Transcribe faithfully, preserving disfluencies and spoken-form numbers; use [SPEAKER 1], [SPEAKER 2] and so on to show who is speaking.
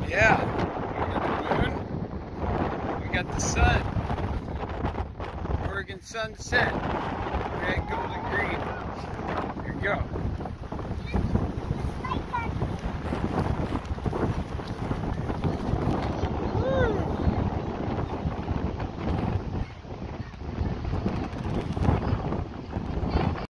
[SPEAKER 1] Yeah, we got the moon, we got the sun, Oregon sunset, red, gold, and green. Here you go.